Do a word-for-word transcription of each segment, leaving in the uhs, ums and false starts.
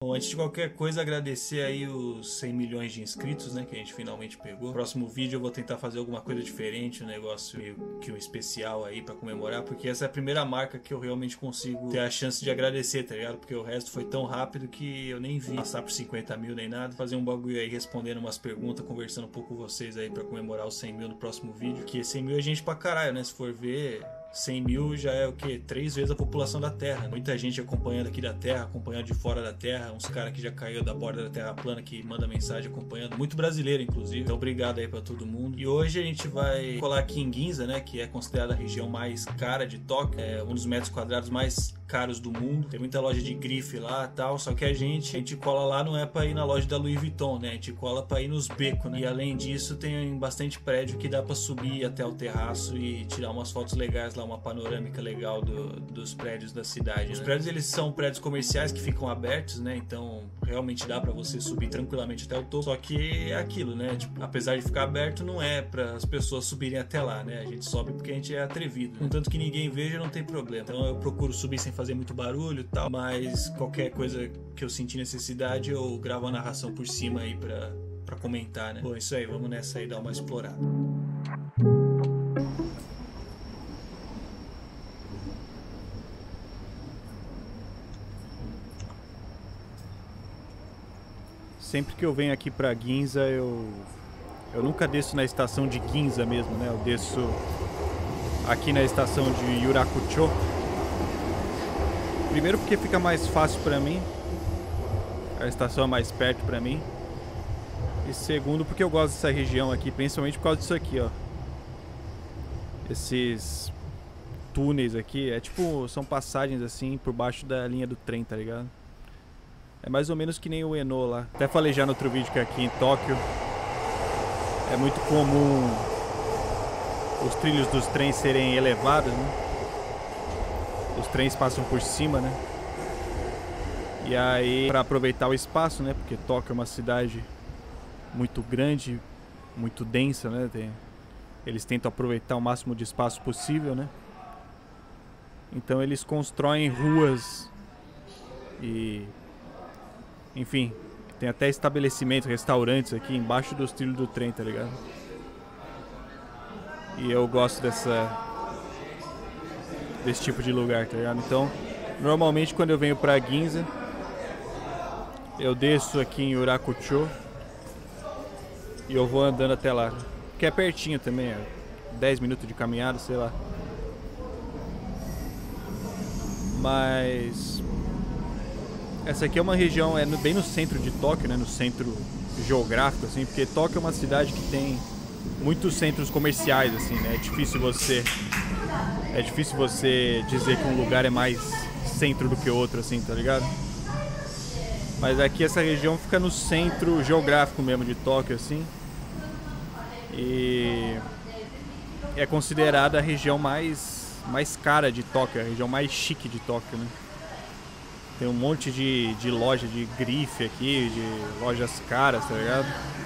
Bom, antes de qualquer coisa, agradecer aí os cem milhões de inscritos, né, que a gente finalmente pegou. No próximo vídeo eu vou tentar fazer alguma coisa diferente, um negócio meio que um especial aí pra comemorar, porque essa é a primeira marca que eu realmente consigo ter a chance de agradecer, tá ligado? Porque o resto foi tão rápido que eu nem vi passar por cinquenta mil nem nada. Fazer um bagulho aí respondendo umas perguntas, conversando um pouco com vocês aí pra comemorar os cem mil no próximo vídeo. Que cem mil é gente pra caralho, né? Se for ver... cem mil já é o que? Três vezes a população da Terra. Muita gente acompanhando aqui da Terra, acompanhando de fora da Terra. Uns caras que já caiu da borda da Terra plana que manda mensagem acompanhando. Muito brasileiro, inclusive. Então, obrigado aí pra todo mundo. E hoje a gente vai colar aqui em Ginza, né? Que é considerada a região mais cara de Tóquio. É um dos metros quadrados mais caros do mundo. Tem muita loja de grife lá e tal. Só que a gente, a gente cola lá não é pra ir na loja da Louis Vuitton, né? A gente cola pra ir nos becos, né? E além disso, tem bastante prédio que dá pra subir até o terraço e tirar umas fotos legais lá, uma panorâmica legal do, dos prédios da cidade. Os né? prédios, eles são prédios comerciais que ficam abertos, né? Então realmente dá pra você subir tranquilamente até o topo. Só que é aquilo, né? Tipo, apesar de ficar aberto, não é para as pessoas subirem até lá, né? A gente sobe porque a gente é atrevido, né? Contanto que ninguém veja, não tem problema. Então eu procuro subir sem fazer muito barulho e tal, mas qualquer coisa que eu sentir necessidade, eu gravo a narração por cima aí pra, pra comentar, né? Bom, isso aí, vamos nessa aí dar uma explorada. Sempre que eu venho aqui pra Ginza, eu, eu nunca desço na estação de Ginza mesmo, né? Eu desço aqui na estação de Yurakucho. Primeiro porque fica mais fácil pra mim, a estação é mais perto pra mim. E segundo porque eu gosto dessa região aqui, principalmente por causa disso aqui, ó. Esses túneis aqui, é tipo, são passagens assim por baixo da linha do trem, tá ligado? É mais ou menos que nem o Eno lá. Até falei já no outro vídeo que aqui em Tóquio é muito comum os trilhos dos trens serem elevados, né? Os trens passam por cima, né? E aí, para aproveitar o espaço, né? Porque Tóquio é uma cidade muito grande, muito densa, né? Tem... Eles tentam aproveitar o máximo de espaço possível, né? Então eles constroem ruas e... Enfim, tem até estabelecimentos, restaurantes aqui embaixo dos trilhos do trem, tá ligado? E eu gosto dessa... desse tipo de lugar, tá ligado? Então, normalmente quando eu venho pra Ginza, eu desço aqui em Yurakucho e eu vou andando até lá. Que é pertinho também, é dez minutos de caminhada, sei lá. Mas... essa aqui é uma região, é bem no centro de Tóquio, né? No centro geográfico, assim, porque Tóquio é uma cidade que tem muitos centros comerciais, assim, né? É difícil você... É difícil você dizer que um lugar é mais centro do que outro, assim, tá ligado? Mas aqui essa região fica no centro geográfico mesmo de Tóquio, assim. E é considerada a região mais, mais cara de Tóquio, a região mais chique de Tóquio, né? Tem um monte de, de loja de grife aqui, de lojas caras, tá ligado?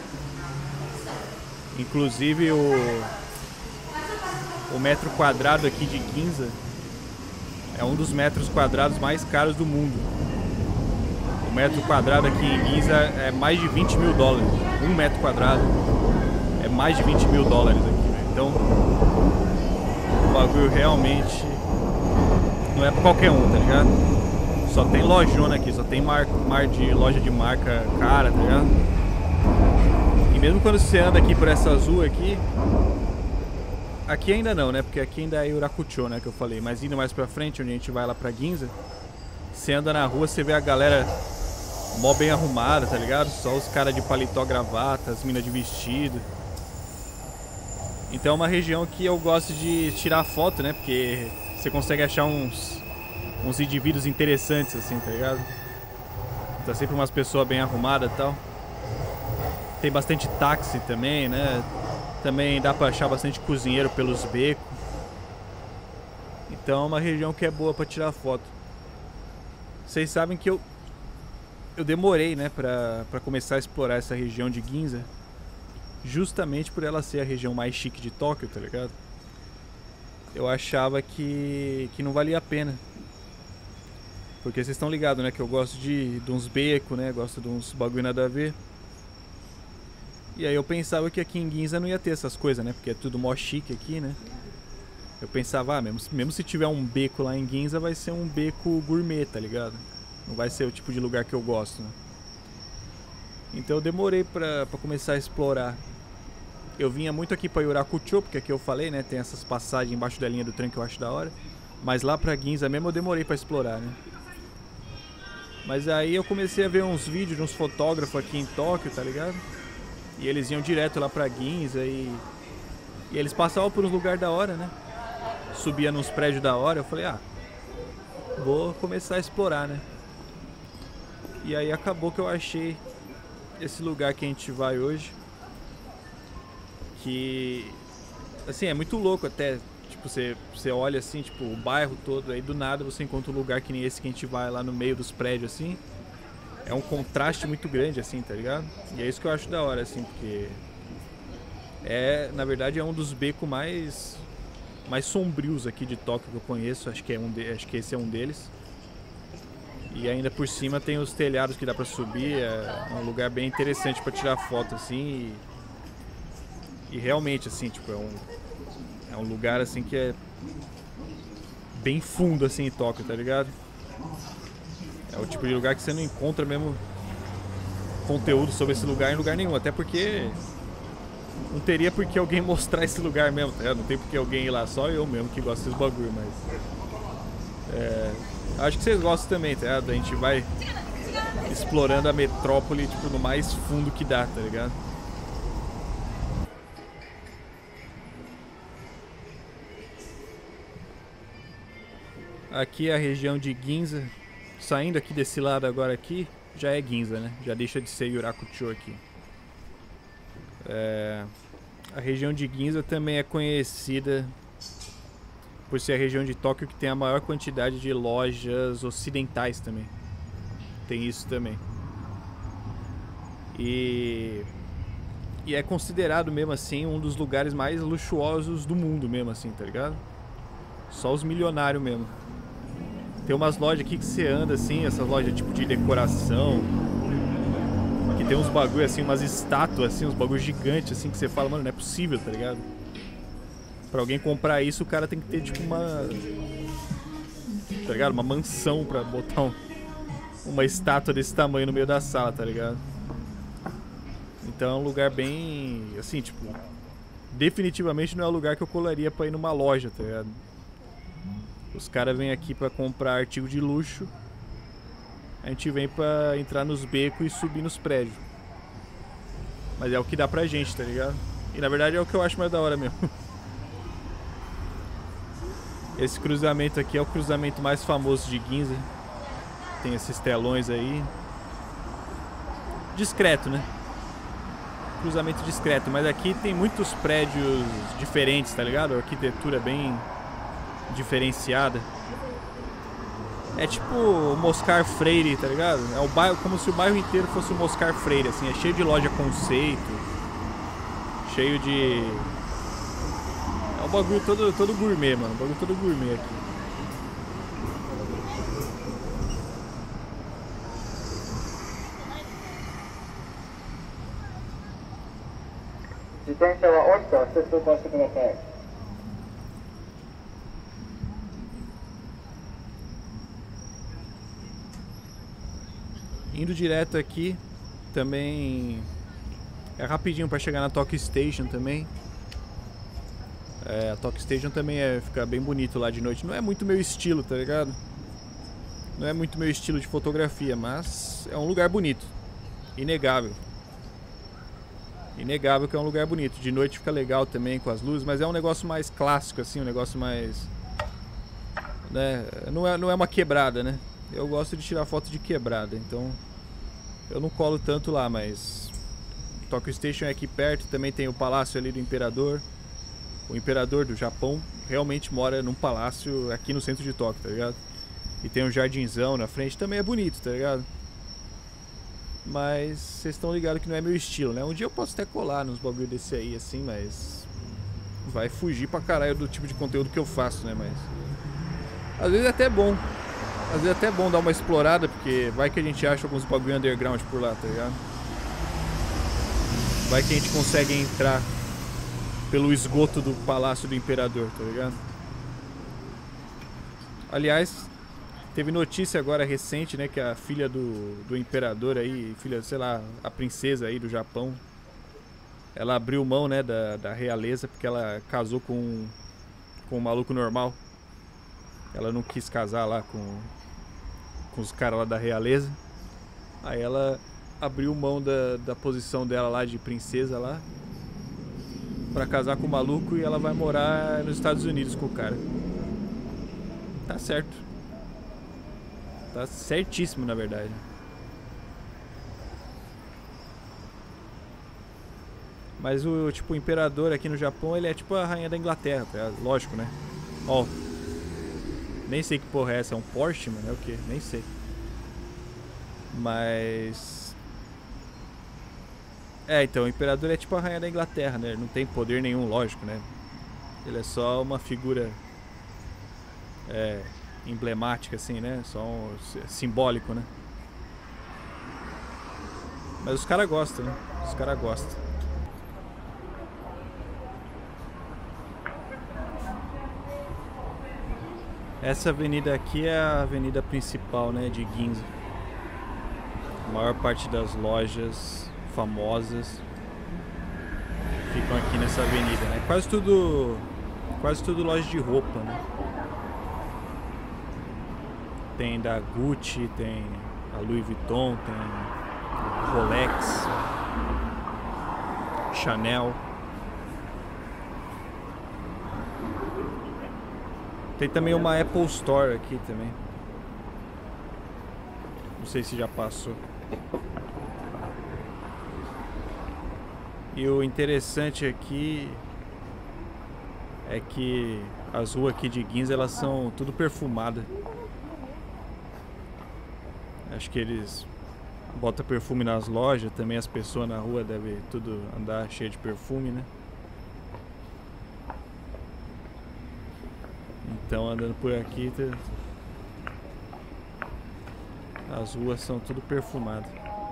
Inclusive o... O metro quadrado aqui de Ginza é um dos metros quadrados mais caros do mundo. O metro quadrado aqui em Ginza é mais de vinte mil dólares. Um metro quadrado é mais de vinte mil dólares aqui, né? Então, o bagulho realmente não é pra qualquer um, tá ligado? Só tem lojona aqui, só tem mar, mar de loja de marca cara, tá ligado? E mesmo quando você anda aqui por essa rua aqui, aqui ainda não, né? Porque aqui ainda é Yurakucho, né? Que eu falei. Mas indo mais pra frente, onde a gente vai lá pra Ginza, você anda na rua, você vê a galera mó bem arrumada, tá ligado? Só os caras de paletó, gravata, as minas de vestido. Então é uma região que eu gosto de tirar foto, né? Porque você consegue achar uns, uns indivíduos interessantes, assim, tá ligado? Tá sempre umas pessoas bem arrumadas e tal. Tem bastante táxi também, né? Também dá pra achar bastante cozinheiro pelos becos. Então é uma região que é boa pra tirar foto. Vocês sabem que eu Eu demorei, né, pra, pra começar a explorar essa região de Ginza, justamente por ela ser a região mais chique de Tóquio, tá ligado? Eu achava que, que não valia a pena. Porque vocês estão ligados, né? Que eu gosto de, de uns becos, né? Gosto de uns bagulho nada a ver. E aí eu pensava que aqui em Ginza não ia ter essas coisas, né? Porque é tudo mó chique aqui, né? Eu pensava, ah, mesmo, mesmo se tiver um beco lá em Ginza, vai ser um beco gourmet, tá ligado? Não vai ser o tipo de lugar que eu gosto, né? Então eu demorei pra, pra começar a explorar. Eu vinha muito aqui pra Yurakucho, porque aqui eu falei, né? Tem essas passagens embaixo da linha do trem que eu acho da hora. Mas lá pra Ginza mesmo eu demorei pra explorar, né? Mas aí eu comecei a ver uns vídeos de uns fotógrafos aqui em Tóquio, tá ligado? E eles iam direto lá pra Ginza e... E eles passavam por uns lugares da hora, né? Subia nos prédios da hora, eu falei, ah... Vou começar a explorar, né? E aí acabou que eu achei esse lugar que a gente vai hoje. Que... Assim, é muito louco até... Tipo, você, você olha assim, tipo, o bairro todo, aí do nada você encontra um lugar que nem esse que a gente vai lá no meio dos prédios, assim. É um contraste muito grande, assim, tá ligado? E é isso que eu acho da hora, assim, porque... É, na verdade, é um dos becos mais... mais sombrios aqui de Tóquio que eu conheço. Acho que, é um de, acho que esse é um deles. E ainda por cima tem os telhados que dá pra subir. É um lugar bem interessante pra tirar foto, assim. E, e realmente, assim, tipo, é um... É um lugar assim que é bem fundo assim em Tóquio, tá ligado? É o tipo de lugar que você não encontra mesmo conteúdo sobre esse lugar em lugar nenhum. Até porque não teria por que alguém mostrar esse lugar mesmo, tá ligado? Não tem por que alguém ir lá, só eu mesmo que gosto desses bagulho, mas... É, acho que vocês gostam também, tá ligado? A gente vai explorando a metrópole tipo, no mais fundo que dá, tá ligado? Aqui é a região de Ginza. Saindo aqui desse lado agora aqui, já é Ginza, né? Já deixa de ser Yurakucho aqui. É... A região de Ginza também é conhecida por ser a região de Tóquio que tem a maior quantidade de lojas ocidentais também. Tem isso também. E... E é considerado mesmo assim um dos lugares mais luxuosos do mundo mesmo assim, tá ligado? Só os milionários mesmo. Tem umas lojas aqui que você anda assim, essas lojas tipo de decoração, que tem uns bagulho assim, umas estátuas assim, uns bagulhos gigantes assim, que você fala, mano, não é possível, tá ligado? Pra alguém comprar isso, o cara tem que ter tipo uma... Tá ligado? Uma mansão pra botar um... uma estátua desse tamanho no meio da sala, tá ligado? Então é um lugar bem... assim, tipo... Definitivamente não é um lugar que eu colaria pra ir numa loja, tá ligado? Os caras vêm aqui pra comprar artigo de luxo. A gente vem pra entrar nos becos e subir nos prédios. Mas é o que dá pra gente, tá ligado? E na verdade é o que eu acho mais da hora mesmo. Esse cruzamento aqui é o cruzamento mais famoso de Ginza. Tem esses telões aí. Discreto, né? Cruzamento discreto. Mas aqui tem muitos prédios diferentes, tá ligado? A arquitetura bem... diferenciada. É tipo o Moscar Freire, tá ligado? É o bairro, como se o bairro inteiro fosse o Moscar Freire, assim, é cheio de loja conceito, cheio de... É um bagulho todo, todo gourmet, mano, um bagulho todo gourmet aqui. Indo direto aqui, também é rapidinho pra chegar na Tokyo Station também. É, a Tokyo Station também é, fica bem bonito lá de noite. Não é muito meu estilo, tá ligado? Não é muito meu estilo de fotografia, mas é um lugar bonito. Inegável. Inegável que é um lugar bonito. De noite fica legal também com as luzes, mas é um negócio mais clássico, assim, um negócio mais... Né? Não é, não é uma quebrada, né? Eu gosto de tirar foto de quebrada, então eu não colo tanto lá, mas Tokyo Station é aqui perto, também tem o palácio ali do Imperador. O Imperador do Japão realmente mora num palácio aqui no centro de Tóquio, tá ligado? E tem um jardinzão na frente, também é bonito, tá ligado? Mas vocês estão ligados que não é meu estilo, né? Um dia eu posso até colar nos bagulho desse aí, assim, mas vai fugir pra caralho do tipo de conteúdo que eu faço, né? Mas às vezes é até bom Às vezes é até bom dar uma explorada, porque vai que a gente acha alguns bagulho underground por lá, tá ligado? Vai que a gente consegue entrar pelo esgoto do Palácio do Imperador, tá ligado? Aliás, teve notícia agora recente, né, que a filha do, do Imperador aí, filha, sei lá, a princesa aí do Japão, ela abriu mão, né, da, da realeza porque ela casou com, com um maluco normal. Ela não quis casar lá com, com os caras lá da realeza. Aí ela abriu mão da, da posição dela lá de princesa lá pra casar com o maluco e ela vai morar nos Estados Unidos com o cara. Tá certo. Tá certíssimo, na verdade. Mas o tipo o imperador aqui no Japão, ele é tipo a rainha da Inglaterra, tá? Lógico, né? Ó. Nem sei que porra é essa, é um Porsche, mano? É o que? Nem sei. Mas... É, então, o imperador é tipo a rainha da Inglaterra, né? Ele não tem poder nenhum, lógico, né? Ele é só uma figura... É... emblemática, assim, né? Só um... simbólico, né? Mas os caras gostam, né? Os caras gostam. Essa avenida aqui é a avenida principal, né, de Ginza. A maior parte das lojas famosas ficam aqui nessa avenida, né? Quase tudo, quase tudo loja de roupa, né? Tem da Gucci, tem a Louis Vuitton, tem Rolex, Chanel. Tem também uma Apple Store aqui também. Não sei se já passou. E o interessante aqui é que as ruas aqui de Ginza, elas são tudo perfumadas. Acho que eles botam perfume nas lojas, também as pessoas na rua devem tudo andar cheio de perfume, né? Então, andando por aqui, as ruas são tudo perfumadas.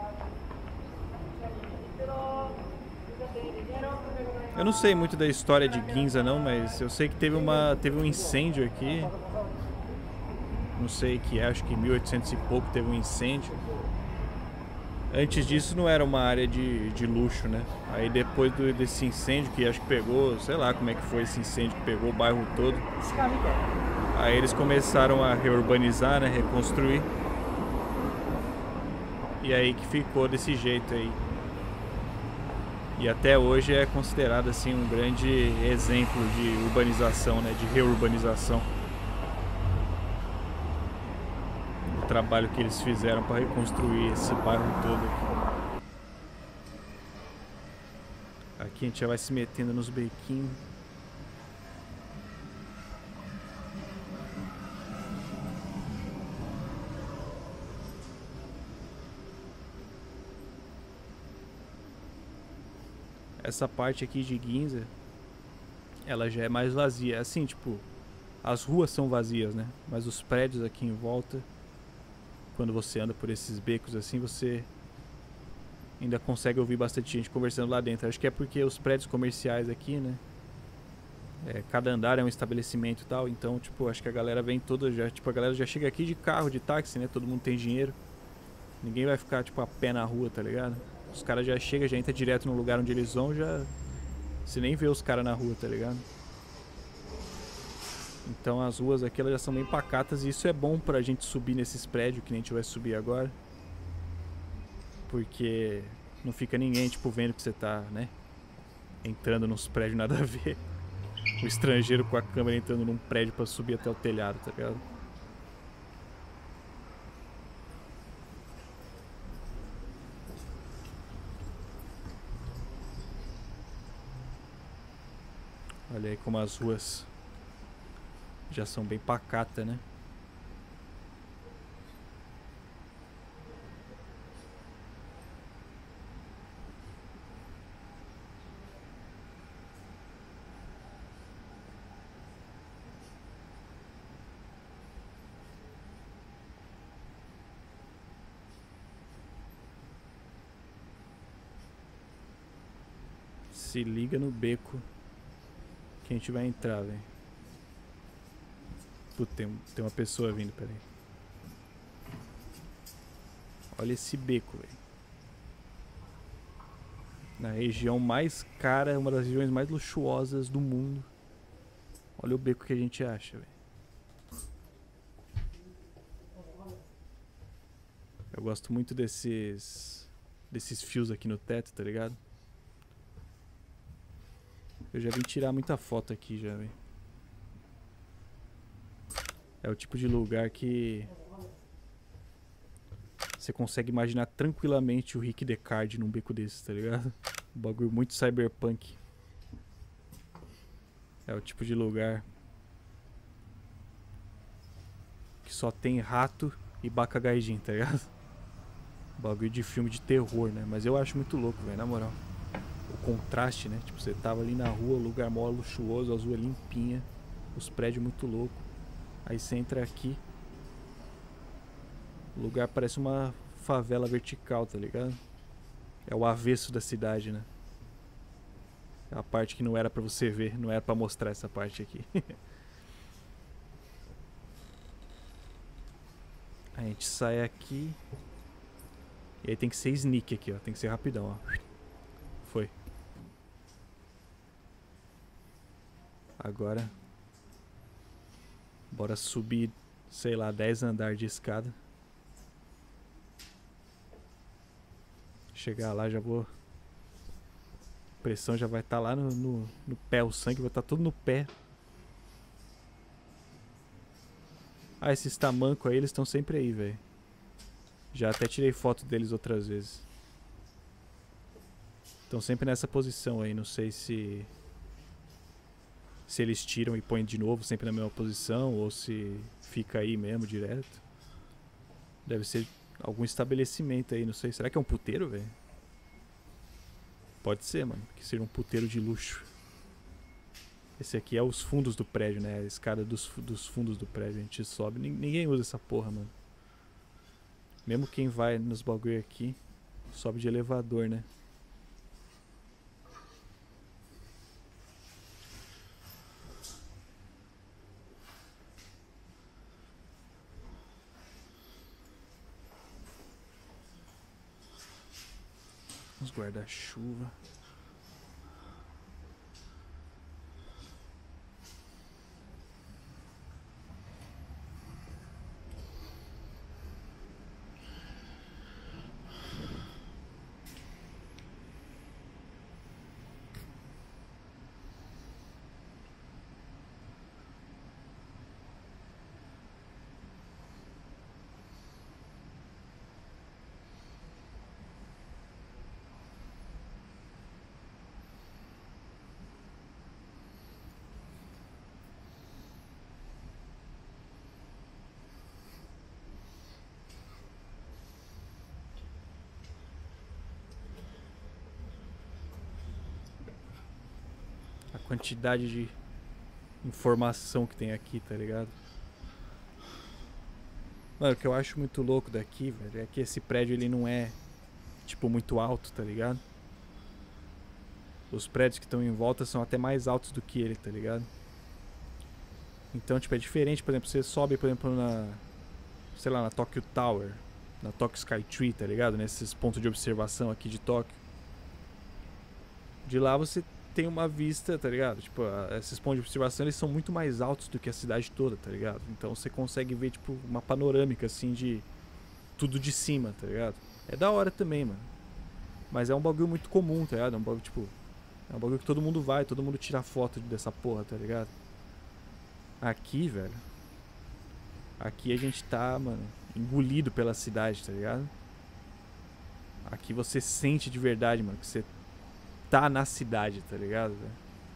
Eu não sei muito da história de Ginza não, mas eu sei que teve uma teve um incêndio aqui. Não sei que é, acho que em mil e oitocentos e pouco teve um incêndio. Antes disso não era uma área de, de luxo, né? Aí depois do, desse incêndio, que acho que pegou, sei lá como é que foi esse incêndio que pegou o bairro todo. Aí eles começaram a reurbanizar, né? Reconstruir. E aí que ficou desse jeito aí. E até hoje é considerado assim um grande exemplo de urbanização, né? De reurbanização. O trabalho que eles fizeram para reconstruir esse bairro todo aqui. Aqui a gente já vai se metendo nos bequinhos. Essa parte aqui de Ginza, ela já é mais vazia. Assim, tipo, as ruas são vazias, né? Mas os prédios aqui em volta, quando você anda por esses becos assim, você ainda consegue ouvir bastante gente conversando lá dentro. Acho que é porque os prédios comerciais aqui, né? É, cada andar é um estabelecimento e tal. Então, tipo, acho que a galera vem toda já. Tipo, a galera já chega aqui de carro, de táxi, né? Todo mundo tem dinheiro. Ninguém vai ficar, tipo, a pé na rua, tá ligado? Os caras já chegam, já entra direto no lugar onde eles vão, já... Você nem vê os caras na rua, tá ligado? Então as ruas aqui, elas já são bem pacatas. E isso é bom pra gente subir nesses prédios, que nem a gente vai subir agora. Porque não fica ninguém, tipo, vendo que você tá, né? Entrando nos prédios nada a ver. O estrangeiro com a câmera entrando num prédio pra subir até o telhado, tá ligado? Olha aí como as ruas já são bem pacatas, né? Se liga no beco que a gente vai entrar, velho. Puta, tem, tem uma pessoa vindo, peraí. Olha esse beco, velho. Na região mais cara, uma das regiões mais luxuosas do mundo. Olha o beco que a gente acha, velho. Eu gosto muito desses desses fios aqui no teto, tá ligado? Eu já vim tirar muita foto aqui já, velho. É o tipo de lugar que você consegue imaginar tranquilamente o Rick Deckard num beco desses, tá ligado? Um bagulho muito cyberpunk. É o tipo de lugar que só tem rato e Baka Gaijin, tá ligado? Bagulho de filme de terror, né? Mas eu acho muito louco, velho, na moral. O contraste, né? Tipo, você tava ali na rua, lugar mó luxuoso, as ruas limpinha, os prédios muito loucos. Aí você entra aqui, o lugar parece uma favela vertical, tá ligado? É o avesso da cidade, né? É a parte que não era pra você ver, não era pra mostrar essa parte aqui. A gente sai aqui. E aí tem que ser sneak aqui, ó. Tem que ser rapidão, ó. Foi. Agora bora subir, sei lá, dez andares de escada. Chegar lá já vou... A pressão já vai estar tá lá no, no, no pé, o sangue vai estar tá todo no pé. Ah, esses tamancos aí, eles estão sempre aí, velho. Já até tirei foto deles outras vezes. Estão sempre nessa posição aí, não sei se... Se eles tiram e põem de novo sempre na mesma posição, ou se fica aí mesmo direto. Deve ser algum estabelecimento aí, não sei. Será que é um puteiro, velho? Pode ser, mano. Que seja um puteiro de luxo. Esse aqui é os fundos do prédio, né? A escada dos, dos fundos do prédio. A gente sobe. Ninguém usa essa porra, mano. Mesmo quem vai nos bagulho aqui, sobe de elevador, né? Uns guarda-chuva. A quantidade de informação que tem aqui, tá ligado? Mano, o que eu acho muito louco daqui, velho, é que esse prédio ele não é, tipo, muito alto, tá ligado? Os prédios que estão em volta são até mais altos do que ele, tá ligado? Então, tipo, é diferente, por exemplo, você sobe, por exemplo, na... sei lá, na Tokyo Tower, na Tokyo Skytree, tá ligado? Nesses pontos de observação aqui de Tóquio. De lá você tem uma vista, tá ligado? Tipo, a, esses pontos de observação, eles são muito mais altos do que a cidade toda, tá ligado? Então você consegue ver, tipo, uma panorâmica, assim, de tudo de cima, tá ligado? É da hora também, mano. Mas é um bagulho muito comum, tá ligado? É um bagulho, tipo... É um bagulho que todo mundo vai, todo mundo tira foto dessa porra, tá ligado? Aqui, velho... Aqui a gente tá, mano, engolido pela cidade, tá ligado? Aqui você sente de verdade, mano, que você tá na cidade, tá ligado, velho?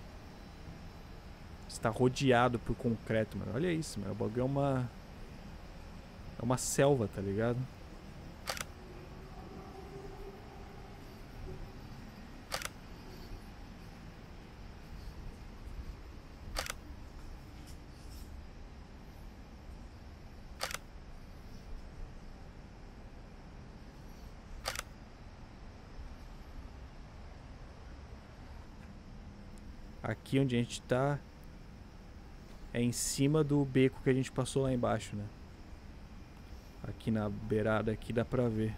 Você tá rodeado por concreto, mano. Olha isso, mano. O bagulho é uma... É uma selva, tá ligado? Aqui onde a gente tá é em cima do beco que a gente passou lá embaixo, né? Aqui na beirada aqui dá pra ver.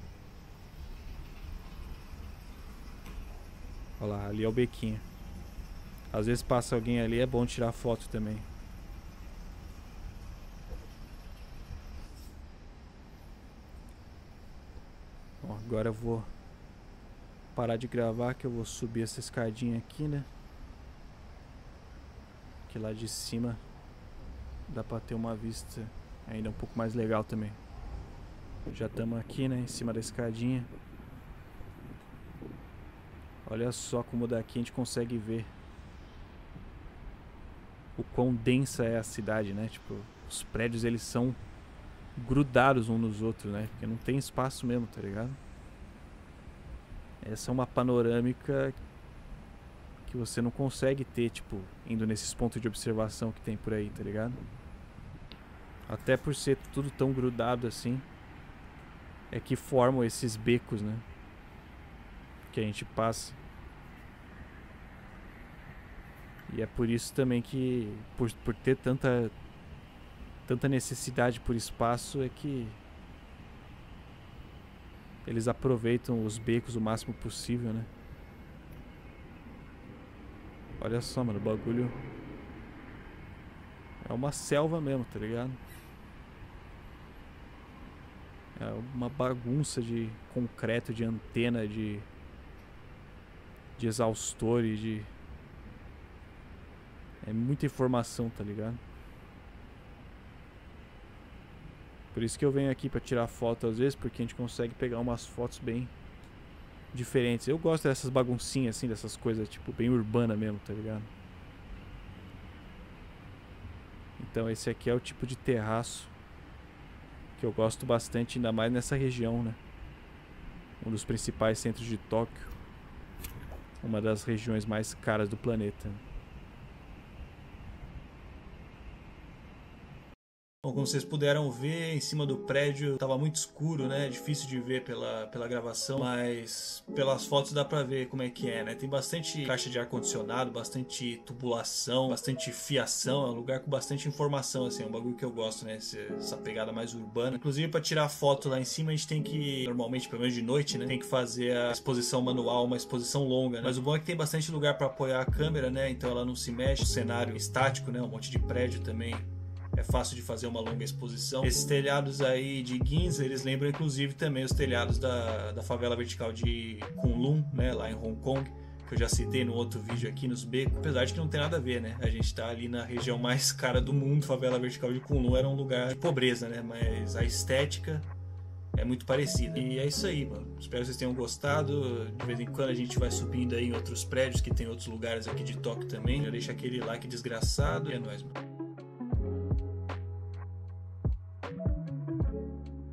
Olha lá, ali é o bequinho. Às vezes passa alguém ali, é bom tirar foto também. Bom, agora eu vou parar de gravar, que eu vou subir essa escadinha aqui, né? Que lá de cima dá pra ter uma vista ainda um pouco mais legal também. Já estamos aqui, né? Em cima da escadinha. Olha só como daqui a gente consegue ver o quão densa é a cidade, né? Tipo, os prédios eles são grudados uns nos outros, né? Porque não tem espaço mesmo, tá ligado? Essa é uma panorâmica que você não consegue ter, tipo, indo nesses pontos de observação que tem por aí, tá ligado? Até por ser tudo tão grudado assim, é que formam esses becos, né? Que a gente passa. E é por isso também que, por, por ter tanta, tanta necessidade por espaço, é que eles aproveitam os becos o máximo possível, né? Olha só, mano, o bagulho é uma selva mesmo, tá ligado? É uma bagunça de concreto, de antena, de, de exaustor e de... É muita informação, tá ligado? Por isso que eu venho aqui pra tirar foto às vezes, porque a gente consegue pegar umas fotos bem diferentes. Eu gosto dessas baguncinhas assim, dessas coisas tipo bem urbana mesmo, tá ligado? Então esse aqui é o tipo de terraço que eu gosto bastante, ainda mais nessa região, né? Um dos principais centros de Tóquio. Uma das regiões mais caras do planeta. Bom, como vocês puderam ver, em cima do prédio estava muito escuro, né? Difícil de ver pela, pela gravação, mas pelas fotos dá pra ver como é que é, né? Tem bastante caixa de ar-condicionado, bastante tubulação, bastante fiação. É um lugar com bastante informação, assim, é um bagulho que eu gosto, né? Essa pegada mais urbana. Inclusive, para tirar foto lá em cima, a gente tem que, normalmente, pelo menos de noite, né? Tem que fazer a exposição manual, uma exposição longa, né? Mas o bom é que tem bastante lugar para apoiar a câmera, né? Então ela não se mexe. O cenário estático, né? Um monte de prédio também. É fácil de fazer uma longa exposição. Esses telhados aí de Ginza, eles lembram inclusive também os telhados da, da favela vertical de Kunlun, né, lá em Hong Kong, que eu já citei no outro vídeo aqui nos becos, apesar de que não tem nada a ver, né? A gente tá ali na região mais cara do mundo. Favela vertical de Kunlun era um lugar de pobreza, né? Mas a estética é muito parecida. E é isso aí, mano. Espero que vocês tenham gostado. De vez em quando a gente vai subindo aí em outros prédios, que tem outros lugares aqui de Tóquio também. Já deixa aquele like desgraçado. E é nóis, mano.